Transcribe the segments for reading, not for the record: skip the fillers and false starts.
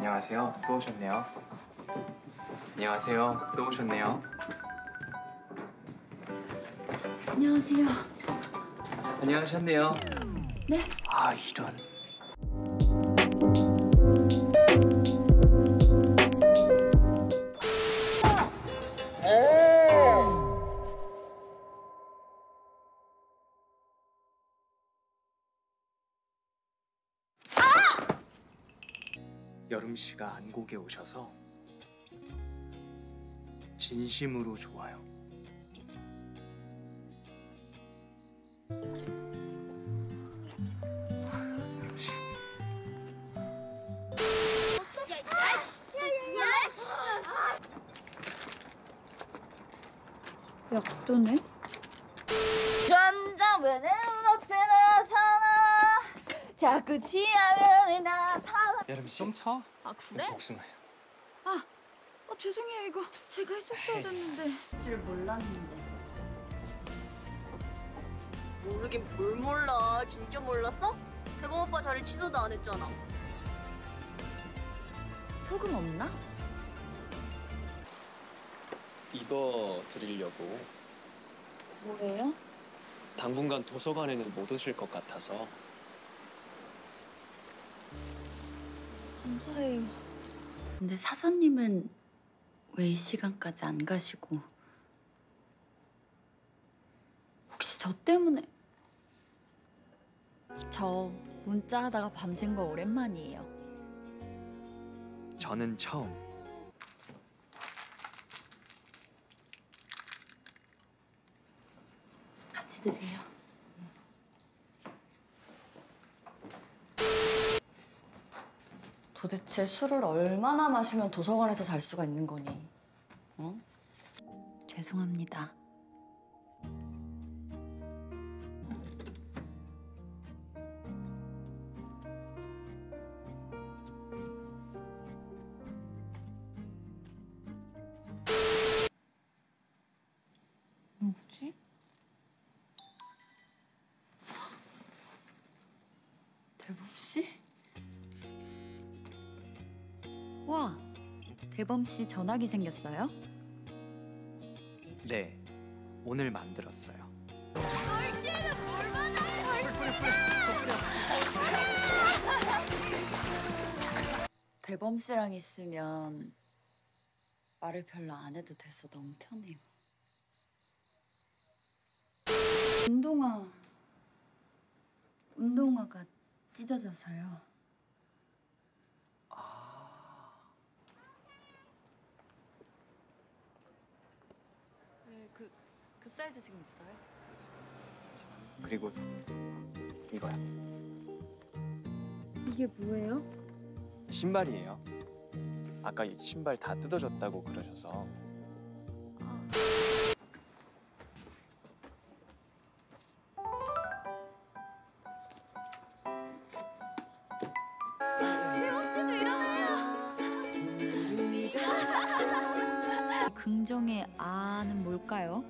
안녕하세요. 또 오셨네요. 안녕하세요. 또 오셨네요. 안녕하세요. 안녕하셨네요. 네? 아, 이런. 여름 씨가 안곡에 오셔서 진심으로 좋아요. 여름 씨. 약도네? 전장 왜 내 눈앞에 나타나 자꾸 취하면 나타나. 여름 씨. 좀 쳐. 아 그래? 복숭아요. 죄송해요. 이거 제가 했었어야 됐는데. 줄 몰랐는데. 모르긴 뭘 몰라. 진짜 몰랐어? 대범 오빠 자리 취소도 안 했잖아. 소금 없나? 이거 드리려고. 뭐예요? 당분간 도서관에는 못 오실 것 같아서. 감사해요. 근데 사서님은 왜 이 시간까지 안 가시고? 혹시 저 때문에? 저 문자 하다가 밤샌 거 오랜만이에요. 저는 처음. 같이 드세요. 도대체 술을 얼마나 마시면 도서관에서 잘 수가 있는 거니? 어? 죄송합니다. 뭐지? 대범 씨? 와, 대범 씨 전화기 생겼어요? 네, 오늘 만들었어요. 대범 씨랑 있으면 말을 별로 안 해도 돼서 너무 편해요. 운동화가 찢어져서요. 네, 그 사이즈 지금 있어요? 그리고 이거요. 이게 뭐예요? 신발이에요. 아까 이 신발 다 뜯어졌다고 그러셔서. 긍정의 아는 뭘까요?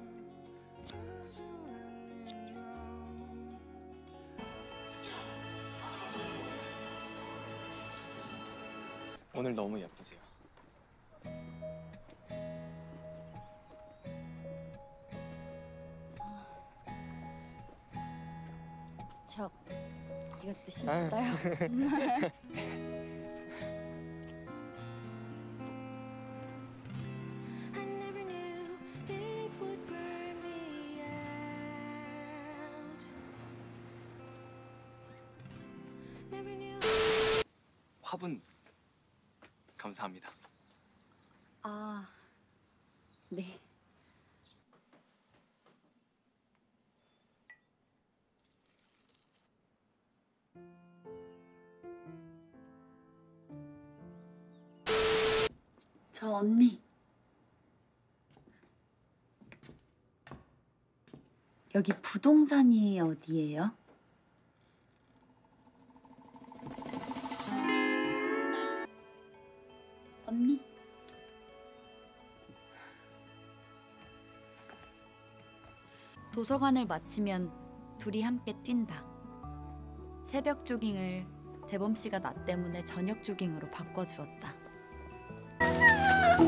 오늘 너무 예쁘세요. 저 이것도 신었어요. 화분 감사합니다. 아, 네. 저 언니. 여기 부동산이 어디예요? 언니. 도서관을 마치면 둘이 함께 뛴다. 새벽 조깅을 대범 씨가 나 때문에 저녁 조깅으로 바꿔주었다.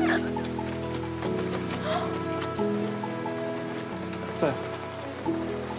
했어요.